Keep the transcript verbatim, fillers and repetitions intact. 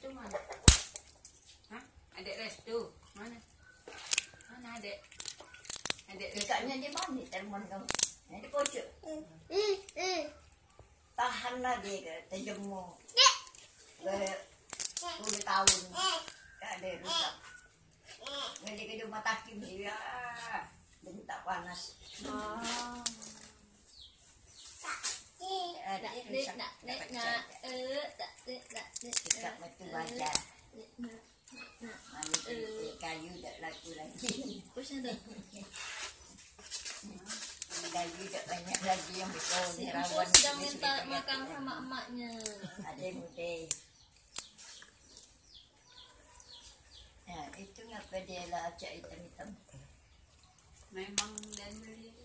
restu mana? Hah? Adik restu mana? Mana adik? Adik Dekatnya di mana telepon kamu? Di pojok. Tahanlah dia ke terjemur. Sepuluh tahun. Tak ada rusak. Ngedi ke rumah takim dia. Dia tak panas. Oh. Ada rusak. Nak nak nak eh tak tak tak Dekat batu baja. Mami kayu tak laku lagi. Pusing dah. Kayu tak banyak lagi yang betul. Si Rawan Empuk sedang minta makan sama emaknya. ada putih. Ya, itu ngapa dia lah acak hitam-hitam. Memang dan beli